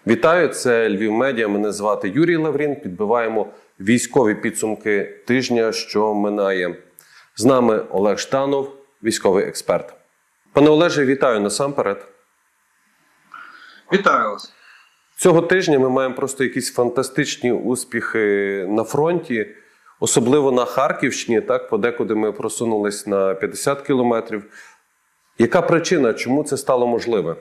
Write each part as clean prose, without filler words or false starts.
Вітаю, це Львів Медіа. Мене звати Юрій Лаврін. Підбиваємо військові підсумки тижня, що минає. З нами Олег Жданов, військовий експерт. Пане Олеже, вітаю насамперед. Вітаю вас. Цього тижня ми маємо просто якісь фантастичні успіхи на фронті, особливо на Харківщині, так, подекуди ми просунулись на 50 кілометрів. Яка причина, чому це стало можливе?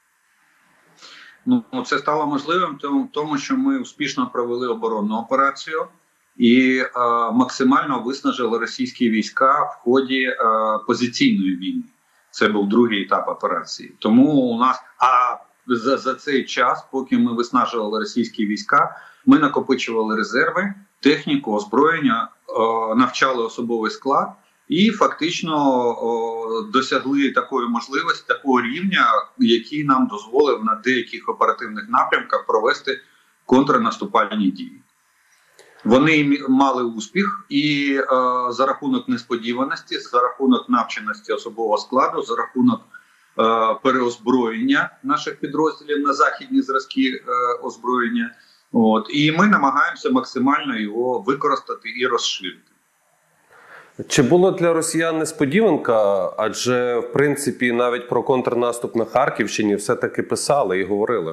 Це стало можливим тому, що ми успішно провели оборонну операцію і максимально виснажили російські війська в ході позиційної війни. Це був другий етап операції. Тому у нас за цей час, поки ми виснажували російські війська, ми накопичували резерви, техніку, озброєння, навчали особовий склад і фактично досягли такої можливості, такого рівня, який нам дозволив на деяких оперативних напрямках провести контрнаступальні дії. Вони мали успіх і за рахунок несподіваності, за рахунок навченості особового складу, за рахунок переозброєння наших підрозділів на західні зразки озброєння. І ми намагаємося максимально його використати і розширити. Чи було для росіян несподіванка? Адже, в принципі, навіть про контрнаступ на Харківщині все-таки писали і говорили.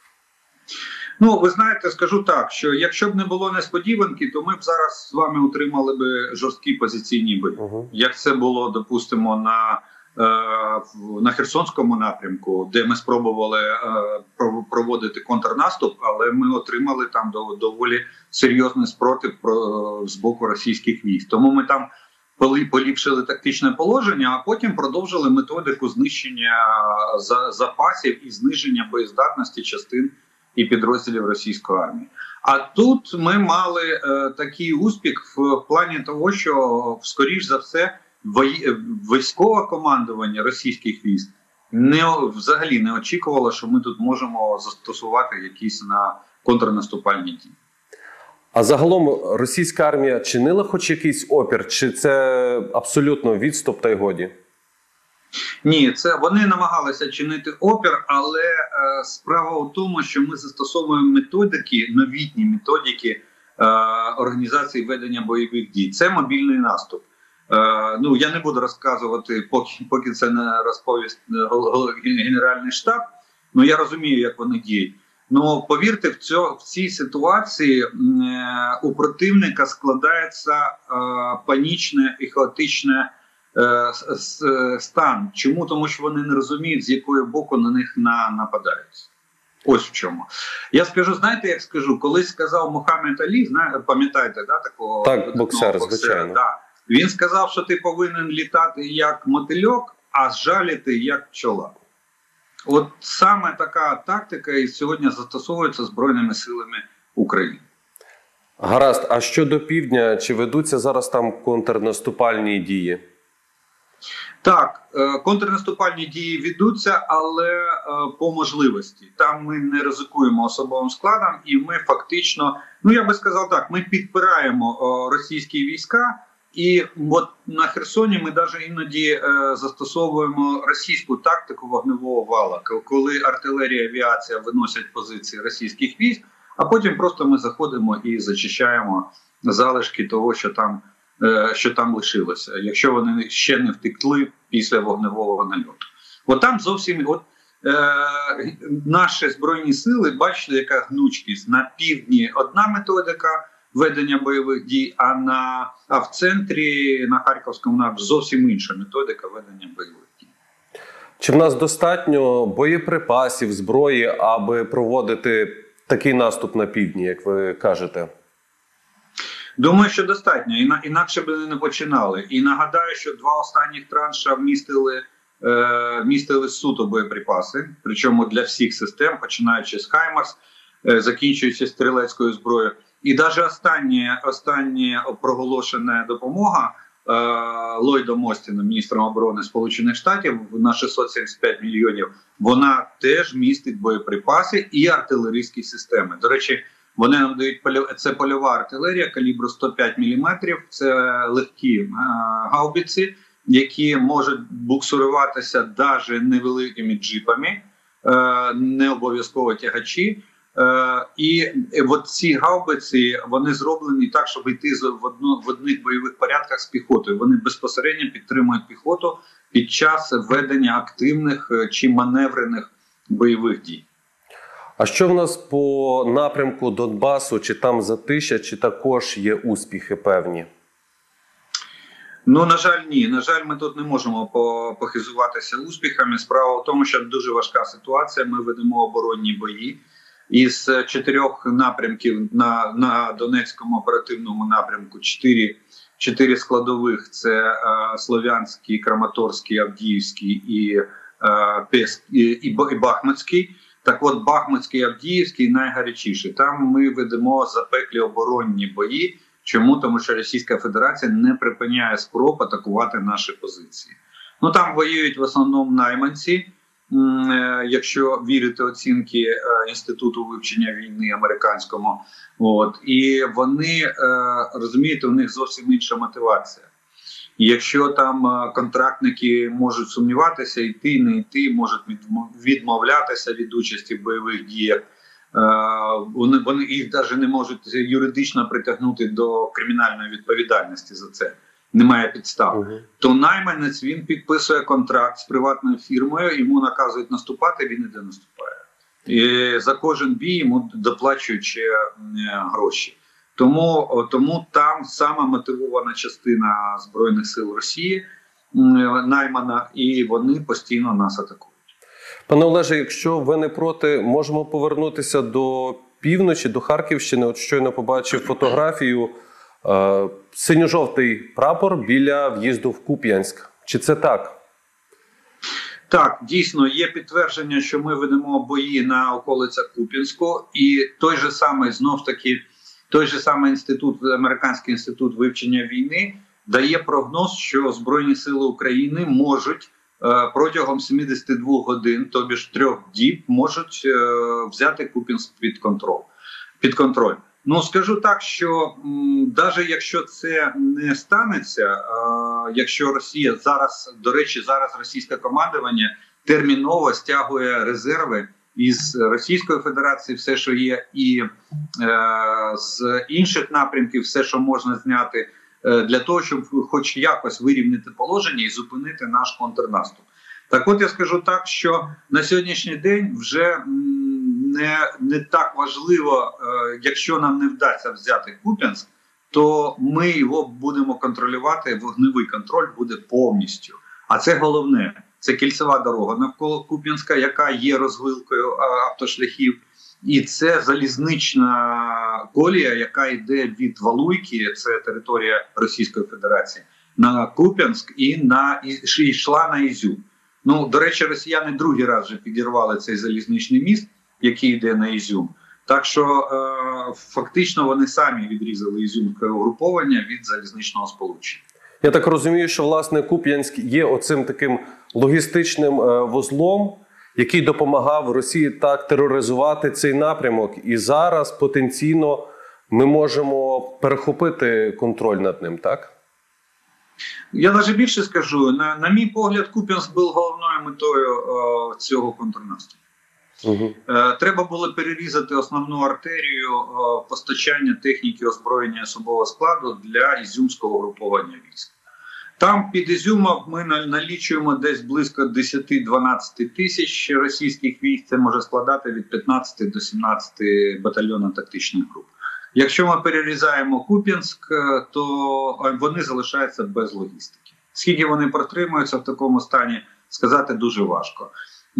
Ви знаєте, скажу так, що якщо б не було несподіванки, то ми б зараз з вами отримали б жорсткі позиційні бої. Як це було, допустимо, на Херсонському напрямку, де ми спробували проводити контрнаступ, але ми отримали там доволі серйозний спротив з боку російських військ. Тому ми там поліпшили тактичне положення, а потім продовжили методику знищення запасів і зниження боєздатності частин і підрозділів російської армії. А тут ми мали такий успіх в плані того, що, скоріш за все, військове командування російських військ взагалі не очікувало, що ми тут можемо застосувати якісь контрнаступальні дії. А загалом російська армія чинила хоч якийсь опір? Чи це абсолютно відступ та й годі? Ні, вони намагалися чинити опір, але справа у тому, що ми застосовуємо методики, новітні методики організації ведення бойових дій. Це мобільний наступ. Я не буду розказувати, поки це не розповість Генеральний штаб, я розумію, як вони діють. Повірте, в цій ситуації у противника складається панічне і хаотичне стан. Чому? Тому що вони не розуміють, з якого боку на них нападають. Ось в чому. Я скажу, знаєте, як скажу, колись сказав Мухаммед Алі, пам'ятаєте, такого? Так, боксер, звичайно. Да. Він сказав, що ти повинен літати як мотильок, а жаліти як пчола. От саме така тактика і сьогодні застосовується Збройними силами України. Гаразд, а щодо півдня, чи ведуться зараз там контрнаступальні дії? Так, контрнаступальні дії ведуться, але по можливості. Там ми не ризикуємо особовим складом і ми фактично, я би сказав так, ми підпираємо російські війська. І от на Херсоні ми навіть іноді застосовуємо російську тактику вогневого вала, коли артилерія і авіація виносять позиції російських військ, а потім просто ми заходимо і зачищаємо залишки того, що там лишилося, якщо вони ще не втекли після вогневого нальоту. От там зовсім наші Збройні сили, бачите, яка гнучкість. На півдні одна методика ведення бойових дій, а в центрі, на Харківському напрямку, зовсім інша методика ведення бойових дій. Чи в нас достатньо боєприпасів, зброї, аби проводити такий наступ на півдні, як ви кажете? Думаю, що достатньо, інакше б не починали. І нагадаю, що два останніх транша містили суто боєприпаси, причому для всіх систем, починаючи з «Хаймарс», закінчуючи стрілецькою зброєю. І навіть остання проголошена допомога Ллойдом Остіном, міністром оборони Сполучених Штатів, на 675 мільйонів, вона теж містить боєприпаси і артилерійські системи. До речі, вони нам дають це польова артилерія калібру 105 мм, це легкі гаубиці, які можуть буксуруватися навіть невеликими джипами, не обов'язково тягачі. І от ці гаубиці, вони зроблені так, щоб йти в одних бойових порядках з піхотою. Вони безпосередньо підтримують піхоту під час ведення активних чи маневрених бойових дій. А що в нас по напрямку Донбасу? Чи там затища, чи також є успіхи певні? Ну, на жаль, ні. На жаль, ми тут не можемо похизуватися успіхами. Справа в тому, що дуже важка ситуація. Ми ведемо оборонні бої. Із 4 напрямків на Донецькому оперативному напрямку 4 складових – це Слов'янський, Краматорський, Авдіївський і Бахмутський. Так от Бахмутський і Авдіївський найгарячіші. Там ми ведемо запеклі оборонні бої. Чому? Тому що Російська Федерація не припиняє спроб атакувати наші позиції. Ну там воюють в основному найманці, якщо вірити оцінки Інституту вивчення війни американському. І вони, розумієте, у них зовсім інша мотивація. І якщо там контрактники можуть сумніватися, йти, не йти, можуть відмовлятися від участі в бойових діях, вони їх навіть не можуть юридично притягнути до кримінальної відповідальності за це. Немає підстав. То найманець, він підписує контракт з приватною фірмою, йому наказують наступати, він іде наступає. І за кожен бій йому доплачують ще гроші. Тому там сама мотивована частина Збройних сил Росії, наймана, і вони постійно нас атакують. Пане Олеже, якщо ви не проти, можемо повернутися до півночі, до Харківщини. От щойно побачив фотографію, синьо-жовтий прапор біля в'їзду в Куп'янськ. Чи це так? Так, дійсно, є підтвердження, що ми ведемо бої на околицях Куп'янську. І той же самий, знов таки, інститут, Американський інститут вивчення війни дає прогноз, що Збройні сили України можуть протягом 72 годин, тобі ж 3 діб, можуть взяти Куп'янськ під контроль. Ну, скажу так, що навіть якщо це не станеться, якщо Росія зараз, до речі, зараз російське командування терміново стягує резерви із Російської Федерації, все, що є, і з інших напрямків, все, що можна зняти, для того, щоб хоч якось вирівняти положення і зупинити наш контрнаступ. Так от я скажу так, що на сьогоднішній день вже не так важливо, якщо нам не вдасться взяти Куп'янськ, то ми його будемо контролювати, вогневий контроль буде повністю. А це головне, це кільцева дорога навколо Куп'янська, яка є розвилкою автошляхів, і це залізнична колія, яка йде від Валуйки, це територія Російської Федерації, на Куп'янськ і йшла на Ізюм. Ну, до речі, росіяни другий раз вже підірвали цей залізничний міст, який йде на Ізюм. Так що фактично вони самі відрізали ізюмське угруповання від залізничного сполучення. Я так розумію, що, власне, Куп'янськ є оцим таким логістичним вузлом, який допомагав Росії так тероризувати цей напрямок. І зараз потенційно ми можемо перехопити контроль над ним, так? Я навіть більше скажу. На мій погляд, Куп'янськ був головною метою цього контрнаступу. Треба було перерізати основну артерію постачання техніки, озброєння особового складу для ізюмського угруповання військ. Там під Ізюмом ми налічуємо десь близько 10-12 тисяч російських військ. Це може складати від 15 до 17 батальйонно-тактичних груп. Якщо ми перерізаємо Куп'янськ, то вони залишаються без логістики. Скільки вони протримуються в такому стані, сказати дуже важко.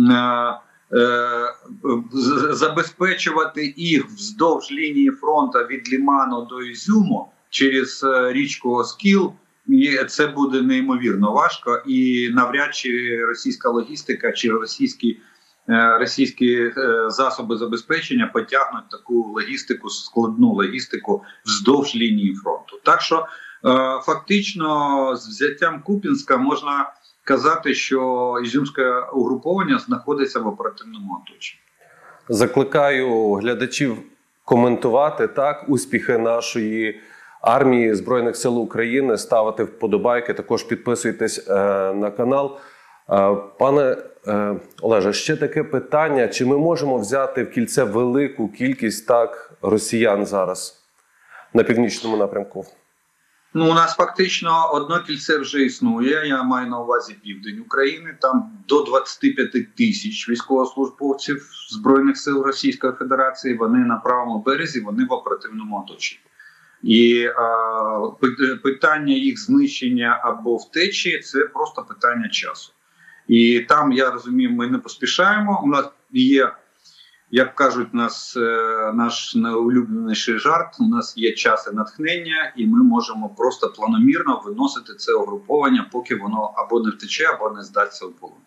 Забезпечувати їх вздовж лінії фронту від Лиману до Ізюму через річку Оскіл, це буде неймовірно важко, і навряд чи російська логістика чи російські засоби забезпечення потягнуть таку логістику, складну логістику вздовж лінії фронту. Так що фактично з взяттям Куп'янська можна казати, що ізюмське угруповання знаходиться в оперативному оточенні. Закликаю глядачів коментувати успіхи нашої армії, Збройних сил України, ставити вподобайки, також підписуйтесь на канал. Пане Олеже, ще таке питання. Чи ми можемо взяти в кільце велику кількість росіян зараз на північному напрямку? Ну, у нас фактично одно кільце вже існує, я маю на увазі південь України, там до 25 тисяч військовослужбовців Збройних сил Російської Федерації, вони на правому березі, вони в оперативному оточенні. І питання їх знищення або втечі – це просто питання часу. І там, я розумію, ми не поспішаємо, у нас є, як кажуть наш найулюбленіший жарт, у нас є час і натхнення, і ми можемо просто планомірно виносити це угруповання, поки воно або не втече, або не здасться в полон.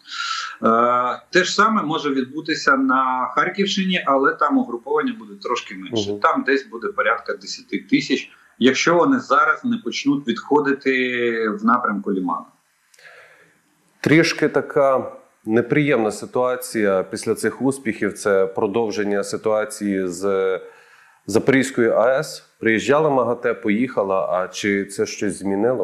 Те ж саме може відбутися на Харківщині, але там угруповання буде трошки менше. Там десь буде порядка 10 тисяч, якщо вони зараз не почнуть відходити в напрямку Лиману. Трішки така неприємна ситуація після цих успіхів – це продовження ситуації з Запорізькою АЕС. Приїжджала МАГАТЕ, поїхала, а чи це щось змінило?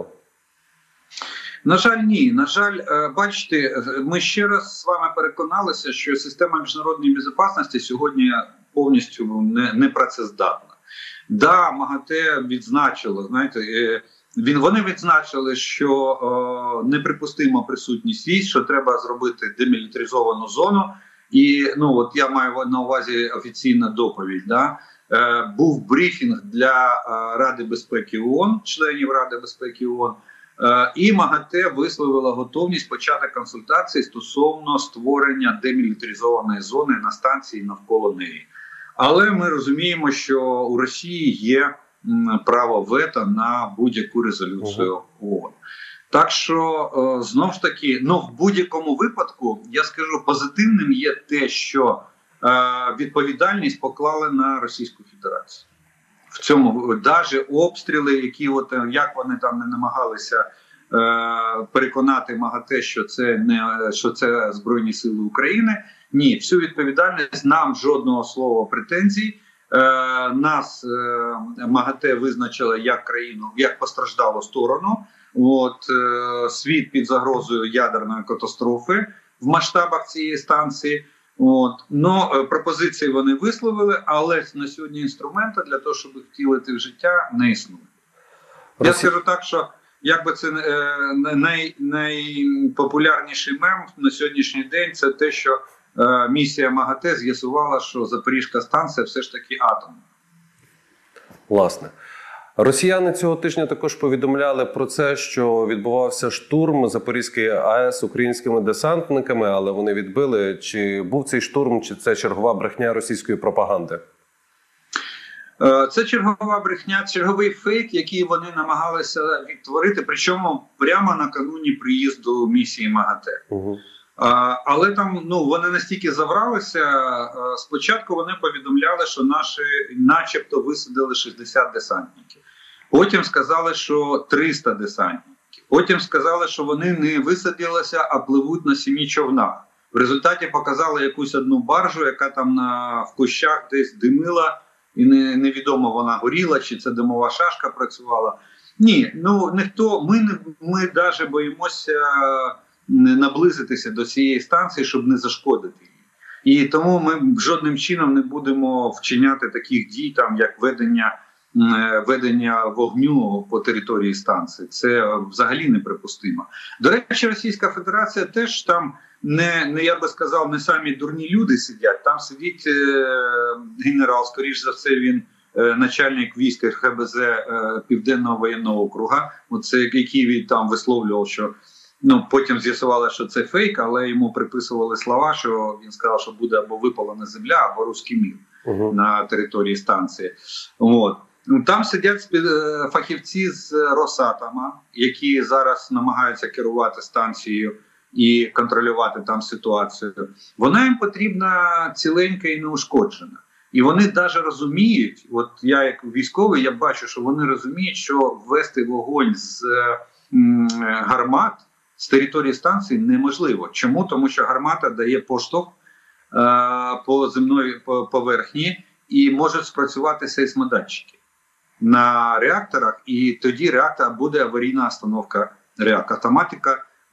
На жаль, ні. На жаль, бачите, ми ще раз з вами переконалися, що система міжнародної безпеки сьогодні повністю не працездатна. Да, МАГАТЕ відзначило, знаєте, вони відзначили, що неприпустима присутність військ, що треба зробити демілітаризовану зону. І от я маю на увазі офіційна доповідь. Да? Був брифінг для Ради безпеки ООН, членів Ради безпеки ООН, і МАГАТЕ висловила готовність почати консультації стосовно створення демілітаризованої зони на станції навколо неї. Але ми розуміємо, що у Росії є право вето на будь-яку резолюцію ООН. Так що, знову ж таки, в будь-якому випадку, я скажу, позитивним є те, що відповідальність поклали на Російську Федерацію. В цьому навіть обстріли, які як вони там не намагалися переконати МАГАТЕ, що це Збройні Сили України, ні, всю відповідальність, нам жодного слова претензій. Нас МАГАТЕ визначила як країну, як постраждалу сторону. Світ під загрозою ядерної катастрофи в масштабах цієї станції. Пропозиції вони висловили, але на сьогодні інструменту для того, щоб втілити в життя, не існує. Я скажу так, що якби це найпопулярніший мем на сьогоднішній день, це те, що місія МАГАТЕ з'ясувала, що Запорізька станція все ж таки атомна. Власне. Росіяни цього тижня також повідомляли про це, що відбувався штурм Запорізької АЕС українськими десантниками, але вони відбили. Чи був цей штурм, чи це чергова брехня російської пропаганди? Це чергова брехня, черговий фейк, який вони намагалися відтворити, причому прямо накануні приїзду місії МАГАТЕ. Але там вони настільки завралися, спочатку вони повідомляли, що наші начебто висадили 60 десантників. Потім сказали, що 300 десантників. Потім сказали, що вони не висадилися, а пливуть на 7 човнах. В результаті показали якусь одну баржу, яка там в кущах десь димила, і невідомо вона горіла, чи це димова шашка працювала. Ні, ніхто, ми навіть боїмося наблизитися до цієї станції, щоб не зашкодити її. І тому ми жодним чином не будемо вчиняти таких дій, як ведення вогню по території станції. Це взагалі неприпустимо. До речі, Російська Федерація теж там, я би сказав, не самі дурні люди сидять. Там сидить генерал, скоріш за все, він начальник військ ХБЗ Південного воєнного округа, який він там висловлював, що потім з'ясували, що це фейк, але йому приписували слова, що він сказав, що буде або випалена земля, або руський мір на території станції. Там сидять фахівці з Росатома, які зараз намагаються керувати станцією і контролювати там ситуацію. Вона їм потрібна ціленька і неушкоджена. І вони навіть розуміють, я як військовий, я бачу, що вони розуміють, що ввести вогонь з гармат з території станції неможливо. Чому? Тому що гармата дає поштовх по земної поверхні і можуть спрацювати сейсмодатчики на реакторах, і тоді реактор буде аварійна остановка реактора. Автоматика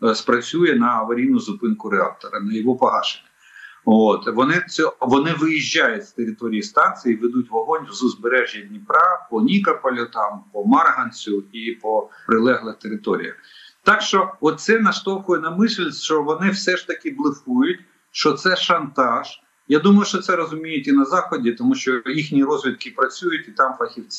спрацює на аварійну зупинку реактора, на його погашення. Вони виїжджають з території станції, ведуть вогонь з узбережжя Дніпра по Нікополю, там, по Марганцю і по прилеглих територіях. Так що оце наштовхує на мисль, що вони все ж таки блефують, що це шантаж. Я думаю, що це розуміють і на Заході, тому що їхні розвідки працюють, і там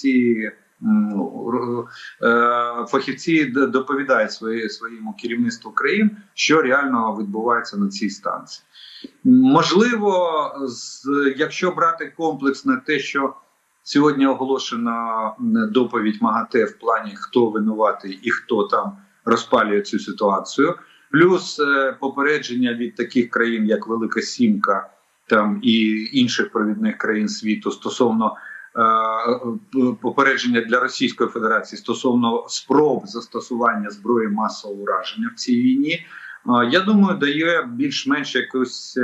фахівці доповідають своєму керівництву країн, що реально відбувається на цій станції. Можливо, якщо брати комплексно те, що сьогодні оголошена доповідь МАГАТЕ в плані, хто винуватий і хто там розпалює цю ситуацію, плюс попередження від таких країн, як Велика Сімка, там і інших провідних країн світу стосовно попередження для Російської Федерації стосовно спроб застосування зброї масового ураження в цій війні, я думаю, дає більш-менш якусь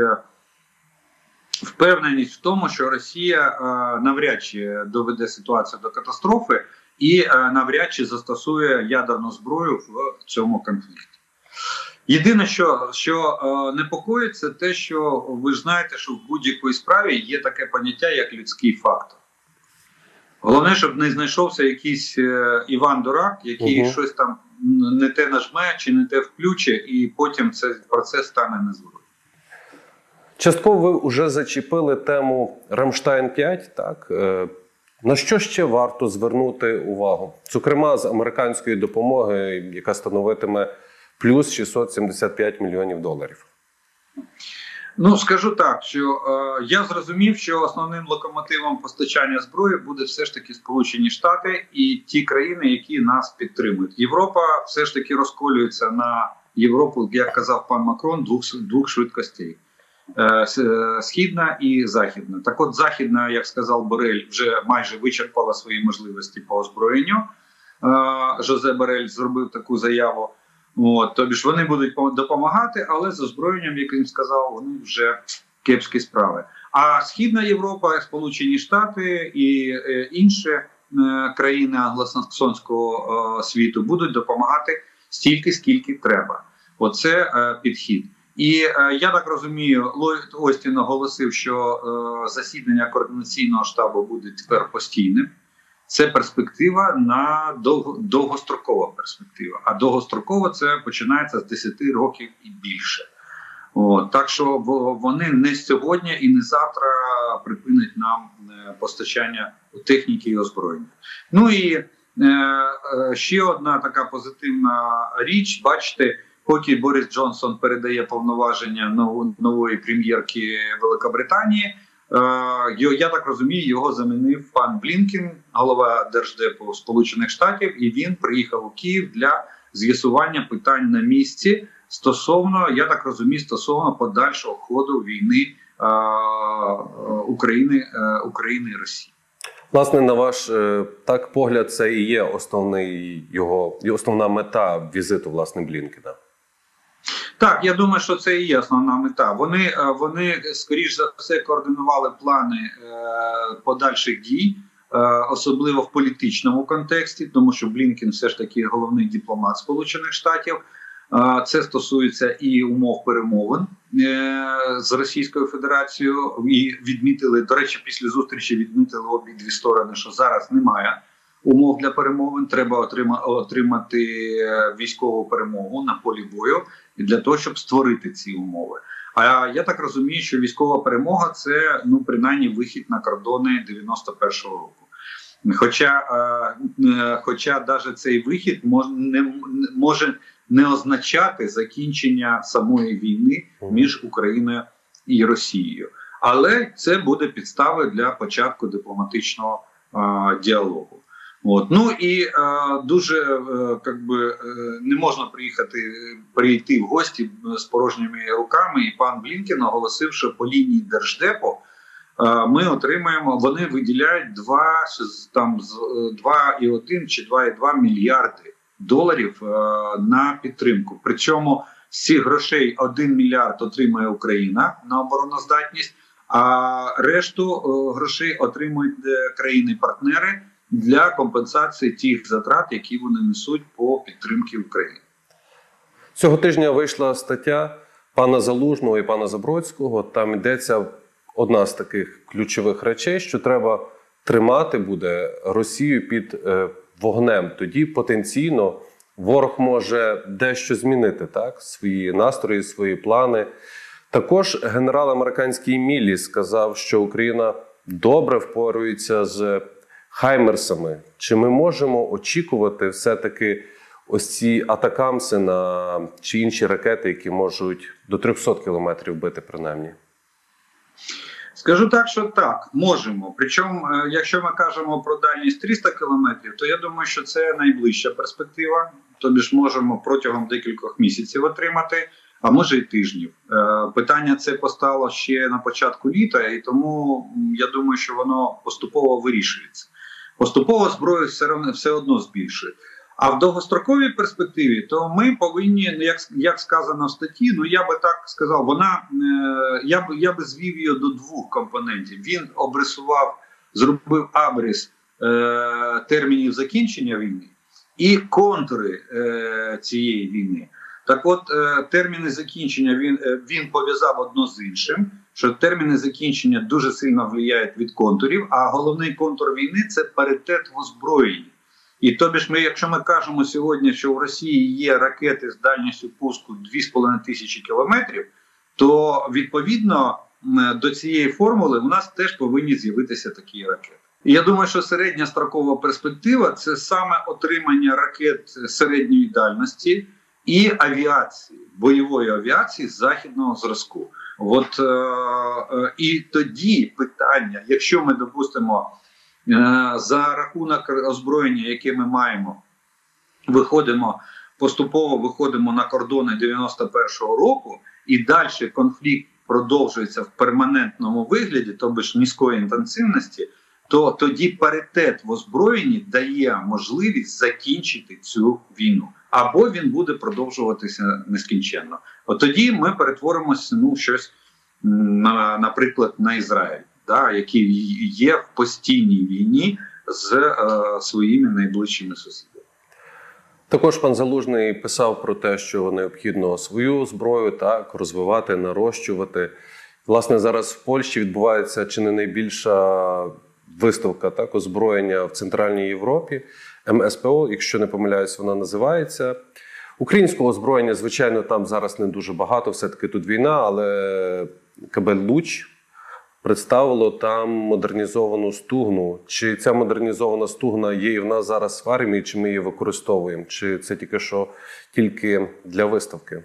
впевненість в тому, що Росія навряд чи доведе ситуацію до катастрофи і навряд чи застосує ядерну зброю в цьому конфлікті. Єдине, що непокоїть, це те, що ви ж знаєте, що в будь-якій справі є таке поняття, як людський фактор. Головне, щоб не знайшовся якийсь Іван Дурак, який щось там не те нажме чи не те включе, і потім цей процес стане незворотнім. Частково ви вже зачепили тему Рамштайн-5, так? На що ще варто звернути увагу? Зокрема, з американської допомоги, яка становитиме плюс 675 мільйонів доларів. Ну, скажу так, що я зрозумів, що основним локомотивом постачання зброї буде все ж таки Сполучені Штати і ті країни, які нас підтримують. Європа все ж таки розколюється на Європу, як казав пан Макрон, двох швидкостей. Східна і західна. Так от західна, як сказав Борель, вже майже вичерпала свої можливості по озброєнню. Жозе Борель зробив таку заяву. Тобі ж вони будуть допомагати, але з озброєнням, як він сказав, вони вже кепські справи. А Східна Європа, Сполучені Штати і інші країни англосаксонського світу будуть допомагати стільки, скільки треба. Оце підхід. І я так розумію, Ллойд Остін оголосив, що засідання координаційного штабу буде тепер постійним. Це перспектива на довгострокова перспектива. А довгостроково це починається з 10 років і більше. Так що вони не сьогодні і не завтра припинять нам постачання техніки і озброєння. Ну і ще одна така позитивна річ. Бачите, поки Борис Джонсон передає повноваження нової прем'єрки Великобританії, я так розумію, його замінив пан Блінкен, голова Держдепу Сполучених Штатів, і він приїхав у Київ для з'ясування питань на місці стосовно, я так розумію, стосовно подальшого ходу війни України і Росії. Власне, на ваш погляд, це і є основна мета візиту, власне, Блінкена. Так, я думаю, що це і є основна мета. Вони скоріш за все, координували плани подальших дій, особливо в політичному контексті, тому що Блінкен все ж таки головний дипломат Сполучених Штатів. Це стосується і умов перемовин з Російською Федерацією. І відмітили, до речі, після зустрічі відмітили обидві сторони, що зараз немає умов для перемовин. Треба отримати військову перемогу на полі бою для того, щоб створити ці умови. А я так розумію, що військова перемога – це, принаймні, вихід на кордони 91-го року. Хоча навіть цей вихід може не означати закінчення самої війни між Україною і Росією. Але це буде підставою для початку дипломатичного діалогу. Ну і дуже не можна прийти в гості з порожніми руками. І пан Блінкен оголосив, що по лінії Держдепу ми отримаємо, вони виділяють 2,1 чи 2,2 мільярди доларів на підтримку. Причому з цих грошей 1 мільярд отримає Україна на обороноздатність, а решту грошей отримують країни-партнери для компенсації тих затрат, які вони несуть по підтримці України. Цього тижня вийшла стаття пана Залужного і пана Забродського. Там йдеться одна з таких ключових речей, що треба тримати буде Росію під вогнем. Тоді потенційно ворог може дещо змінити, так? Свої настрої, свої плани. Також генерал американський Міллі сказав, що Україна добре впорується з хаймерсами. Чи ми можемо очікувати все-таки ось ці атакамси на чи інші ракети, які можуть до 300 кілометрів бити принаймні? Скажу так, що так, можемо. Причому, якщо ми кажемо про дальність 300 кілометрів, то я думаю, що це найближча перспектива. Тобі ж можемо протягом декількох місяців отримати, а може й тижнів. Питання це постало ще на початку літа, і тому я думаю, що воно поступово вирішується. Поступово зброю все одно збільшує. А в довгостроковій перспективі, то ми повинні, як сказано в статті, ну я би так сказав, я би звів її до двох компонентів. Він зробив абрис термінів закінчення війни і контури цієї війни. Так от, терміни закінчення він пов'язав одно з іншим, що терміни закінчення дуже сильно впливають від контурів, а головний контур війни – це паритет в озброєнні. І тобі ж якщо ми кажемо сьогодні, що в Росії є ракети з дальністю пуску 2500 кілометрів, то відповідно до цієї формули у нас теж повинні з'явитися такі ракети. І я думаю, що середньострокова перспектива – це саме отримання ракет середньої дальності і авіації, бойової авіації західного зразку. І тоді питання, якщо ми допустимо, за рахунок озброєння, яке ми маємо, поступово виходимо на кордони 91-го року, і далі конфлікт продовжується в перманентному вигляді, тобто ж низької інтенсивності, то тоді паритет в озброєнні дає можливість закінчити цю війну. Або він буде продовжуватися нескінченно. От тоді ми перетворимося щось, наприклад, на Ізраїль, який є в постійній війні з своїми найближчими сусідами. Також пан Залужний писав про те, що необхідно свою зброю розвивати, нарощувати. Власне, зараз в Польщі відбувається чи не найбільша виставка озброєння в Центральній Європі. МСПО, якщо не помиляюсь, вона називається. Українського озброєння, звичайно, там зараз не дуже багато, все-таки тут війна, але КБ «Луч» представило там модернізовану стугну. Чи ця модернізована стугна є і в нас зараз в армії, чи ми її використовуємо? Чи це тільки для виставки?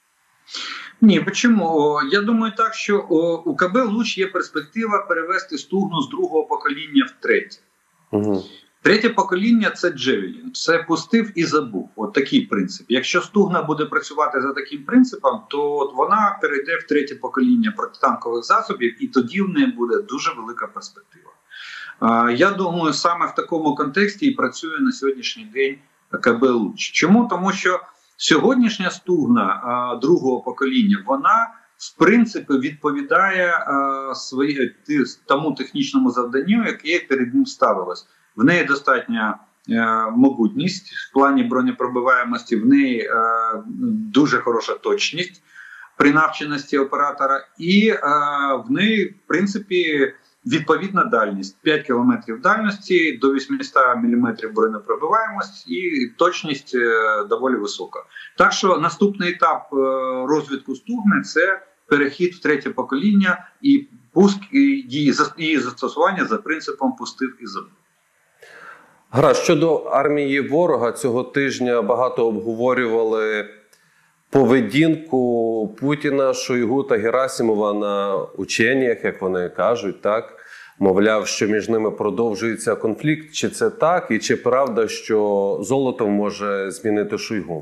Ні, чому? Я думаю так, що у КБ «Луч» є перспектива перевести стугну з другого покоління в третє. Угу. Третє покоління – це Джевелін. Це пустив і забув. От такий принцип. Якщо стугна буде працювати за таким принципом, то вона перейде в третє покоління протитанкових засобів, і тоді в неї буде дуже велика перспектива. Я думаю, саме в такому контексті і працює на сьогоднішній день КБ «Луч». Чому? Тому що сьогоднішня стугна другого покоління, вона в принципі відповідає тому технічному завданню, яке перед ним ставилось. В неї достатня могутність в плані бронепробиваємості, в неї дуже хороша точність при навченості оператора, і в неї, в принципі, відповідна дальність. 5 кілометрів дальності, до 800 мм бронепробиваємості і точність доволі висока. Так що наступний етап розвитку стугни – це перехід в третє покоління і пуск її застосування за принципом «пустив і забув». Щодо армії ворога, цього тижня багато обговорювали поведінку Путіна, Шойгу та Герасимова на ученнях, як вони кажуть, так? Мовляв, що між ними продовжується конфлікт. Чи це так? І чи правда, що Золотов може змінити Шойгу?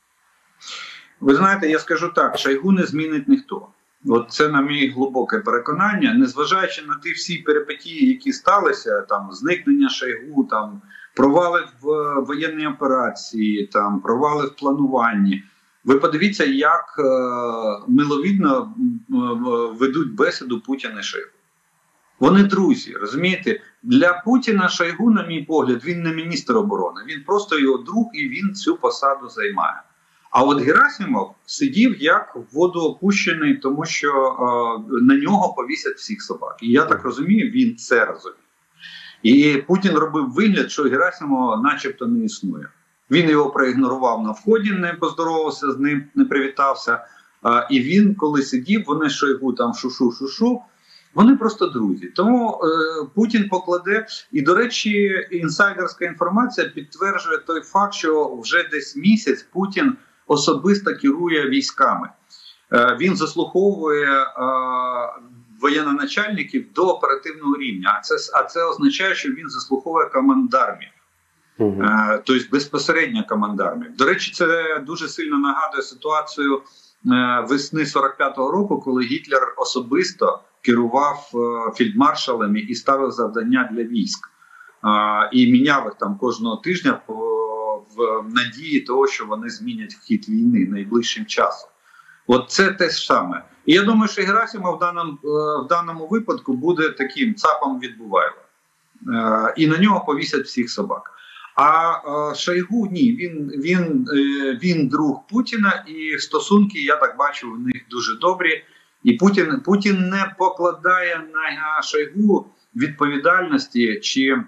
Ви знаєте, я скажу так, Шойгу не змінить ніхто. От це, на моє глибоке переконання, незважаючи на ті всі перипетії, які сталися, там зникнення Шойгу, там провали в воєнній операції, там провали в плануванні. Ви подивіться, як миловідно ведуть бесіду Путіна і Шойгу. Вони друзі, розумієте? Для Путіна Шойгу, на мій погляд, він не міністр оборони, він просто його друг і він цю посаду займає. А от Герасимов сидів як в воду опущений, тому що на нього повісять всіх собак. І я так розумію, він це розуміє. І Путін робив вигляд, що Герасимова начебто не існує. Він його проігнорував на вході, не поздоровався з ним, не привітався. І він, коли сидів, вони Шойгу там шушу, вони просто друзі. Тому Путін покладе, і, до речі, інсайдерська інформація підтверджує той факт, що вже десь місяць Путін особисто керує військами. Він заслуховує воєнноначальників до оперативного рівня, а це означає, що він заслуховує командармів. Тобто безпосередньо командармів. До речі, це дуже сильно нагадує ситуацію весни 45-го року, коли Гітлер особисто керував фельдмаршалами і ставив завдання для військ. І міняв їх там кожного тижня в надії того, що вони змінять хід війни найближчим часом. От це те ж саме. І я думаю, що Герасимов в даному випадку буде таким цапом від Бувайла. І на нього повісять всіх собак. А Шойгу ні, він друг Путіна, і стосунки, я так бачу, в них дуже добрі. І Путін не покладає на Шойгу відповідальності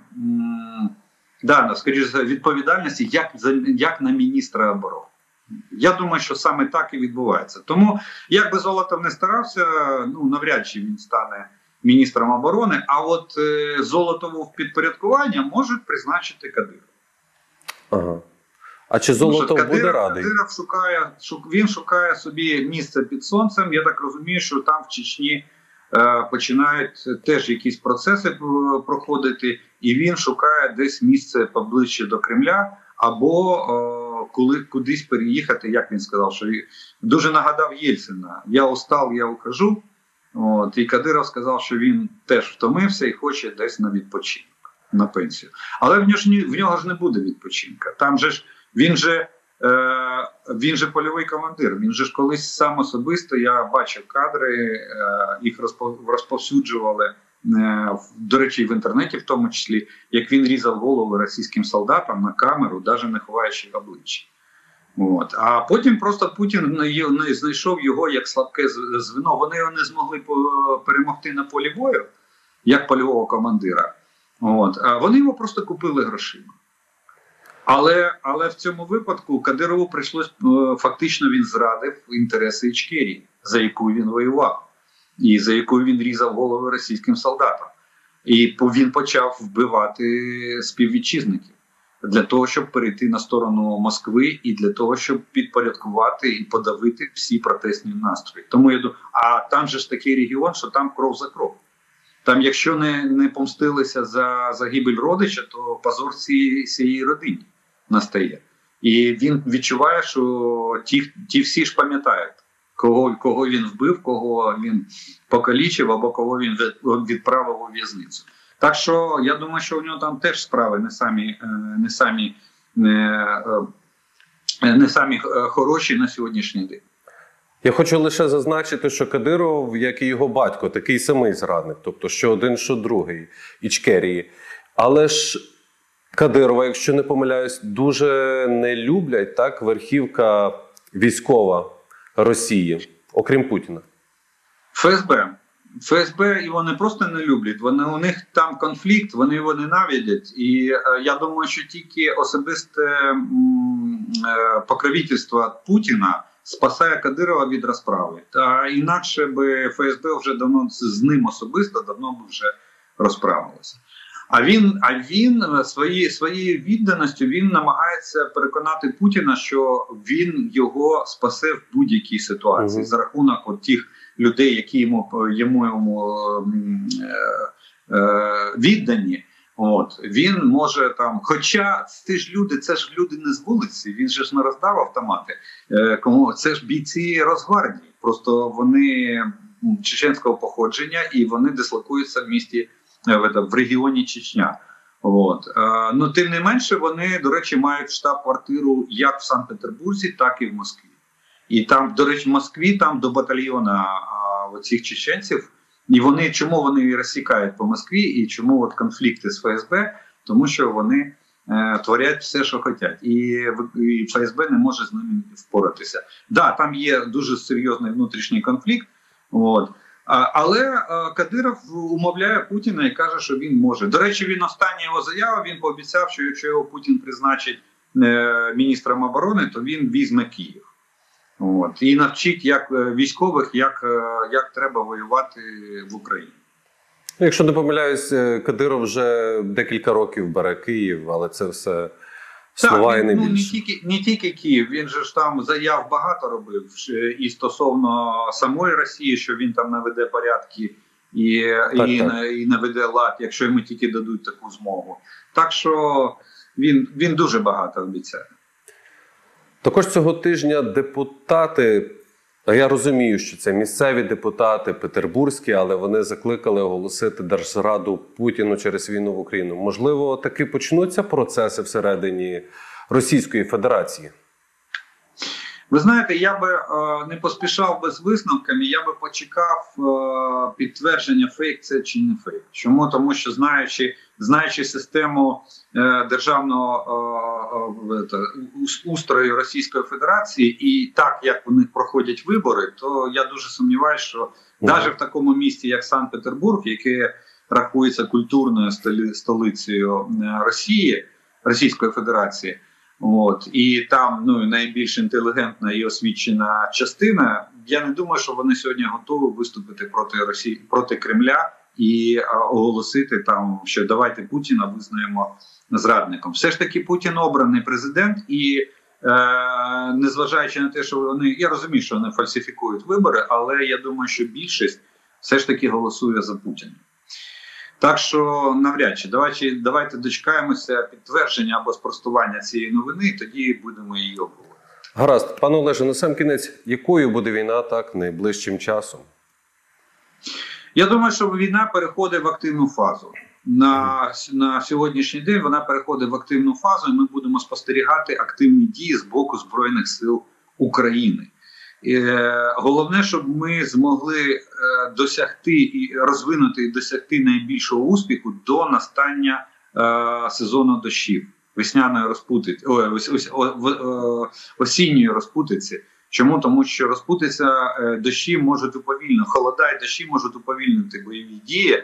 скоріше відповідальності як на міністра оборони. Я думаю, що саме так і відбувається. Тому, як би Золотов не старався, навряд чи він стане міністром оборони, а от Золотову в підпорядкування можуть призначити Кадирова. Ага. А чи Золотов буде радий? Кадиров шукає собі місце під сонцем. Я так розумію, що там в Чечні починають теж якісь процеси проходити, і він шукає десь місце поближче до Кремля, або кудись переїхати, як він сказав, що дуже нагадав Єльцина. Я устав, я ухожу. І Кадиров сказав, що він теж втомився і хоче десь на відпочинок, на пенсію. Але в нього ж не буде відпочинка. Там же ж він же польовий командир. Він же ж колись сам особисто, я бачив кадри, їх розповсюджували, до речі, в інтернеті в тому числі, як він різав голови російським солдатам на камеру, навіть не ховаючи обличчя. А потім просто Путін знайшов його як слабке звено. Вони його не змогли перемогти на полі бою, як польового командира. А вони його просто купили грошима. Але в цьому випадку Кадирову прийшлось, фактично він зрадив інтереси Ічкерії, за яку він воював. І за яку він різав голови російським солдатам. І він почав вбивати співвітчизників для того, щоб перейти на сторону Москви і для того, щоб підпорядкувати і подавити всі протестні настрої. Тому а там же ж такий регіон, що там кров за кров. Там, якщо не помстилися за загибель родича, то позор цієї родині настає. І він відчуває, що ті всі ж пам'ятають, кого він вбив, кого він покалічив, або кого він відправив у в'язницю. Так що я думаю, що у нього там теж справи не самі хороші на сьогоднішній день. Я хочу лише зазначити, що Кадиров, як і його батько, такий самий зрадник, тобто що один, що другий, Ічкерії. Але ж Кадирова, якщо не помиляюсь, дуже не люблять, так, верхівка військова Росії, окрім Путіна. ФСБ його не просто не люблять, у них там конфлікт, вони його ненавидять. І я думаю, що тільки особисте покровительство Путіна спасає Кадирова від розправи. Та інакше би ФСБ вже давно з ним особисто давно б вже розправилося. А він своєю відданістю він намагається переконати Путіна, що він його спасе в будь-якій ситуації за рахунок тих людей, які йому віддані. Він може там, хоча це ж люди не з вулиці, він же ж не роздав автомати. Це ж бійці Росгвардії. Просто вони чеченського походження і вони дислокуються в місті, в регіоні Чечня. Тим не менше, вони, до речі, мають штаб-квартиру як в Санкт-Петербурзі, так і в Москві. І там, до речі, в Москві там до батальйона цих чеченців. І чому вони розсікають по Москві, і чому конфлікти з ФСБ? Тому що вони творять все, що хочуть. І ФСБ не може з ними впоратися. Да, там є дуже серйозний внутрішній конфлікт. От. Але Кадиров умовляє Путіна і каже, що він може. До речі, він остання його заява, він пообіцяв, що якщо його Путін призначить міністром оборони, то він візьме Київ. От. І навчить військових, як треба воювати в Україні. Якщо не помиляюсь, Кадиров вже декілька років бере Київ, але це все слова і не більше. Не тільки Київ, він же ж там заяв багато робив і стосовно самої Росії, що він там наведе порядки і наведе лад, якщо йому тільки дадуть таку змогу. Так що він дуже багато обіцяє. Також цього тижня депутати, а я розумію, що це місцеві депутати, петербурзькі, але вони закликали оголосити Держзраду Путіну через війну в Україну. Можливо, таки почнуться процеси всередині Російської Федерації? Ви знаєте, я би не поспішав би з висновками, я би почекав підтвердження, фейк це чи не фейк. Чому? Тому що знаючи систему державного устрою Російської Федерації і так, як у них проходять вибори, то я дуже сумніваюся, що навіть в такому місті, як Санкт-Петербург, яке рахується культурною столицею Російської Федерації, і там найбільш інтелігентна і освічена частина, я не думаю, що вони сьогодні готові виступити проти Кремля і оголосити там, що давайте Путіна визнаємо зрадником. Все ж таки Путін обраний президент і незважаючи на те, що я розумію, що вони фальсифікують вибори, але я думаю, що більшість все ж таки голосує за Путіна. Так що навряд чи. Давайте дочекаємося підтвердження або спростування цієї новини, тоді будемо її обговорювати. Гаразд. Пане Олеже, на сам кінець, якою буде війна найближчим часом? Я думаю, що війна переходить в активну фазу. На сьогоднішній день вона переходить в активну фазу, і ми будемо спостерігати активні дії з боку Збройних сил України. Головне, щоб ми змогли досягти і розвинути і досягти найбільшого успіху до настання сезону дощів, весняної розпутиці, осінньої розпутиці. Чому? Тому що розпутиця, дощі можуть холода і дощі можуть уповільнити бойові дії,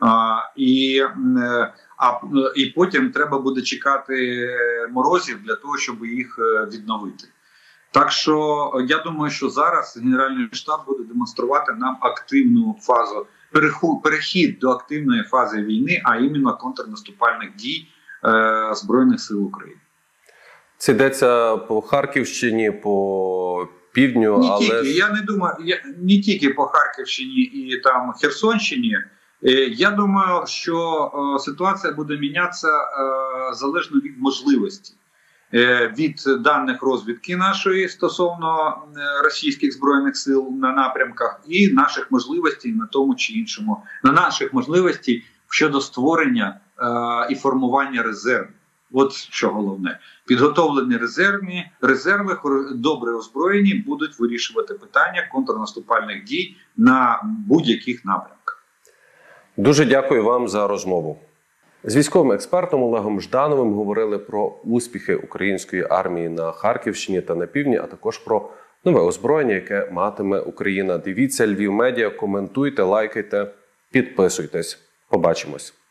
і потім треба буде чекати морозів для того, щоб їх відновити. Так що я думаю, що зараз Генеральний штаб буде демонструвати нам активну фазу, перехід до активної фази війни, а іменно контрнаступальних дій Збройних сил України. Це йдеться по Харківщині, по півдню, Я не думаю, не тільки по Харківщині і там Херсонщині. Я думаю, що ситуація буде мінятися залежно від можливості. Від даних розвідки нашої стосовно російських збройних сил на напрямках і наших можливостей на тому чи іншому, на наших можливостей щодо створення і формування резервів. От що головне. Підготовлені резерви, добре озброєні, будуть вирішувати питання контрнаступальних дій на будь-яких напрямках. Дуже дякую вам за розмову. З військовим експертом Олегом Ждановим говорили про успіхи української армії на Харківщині та на півдні, а також про нове озброєння, яке матиме Україна. Дивіться Львів Медіа, коментуйте, лайкайте, підписуйтесь. Побачимось.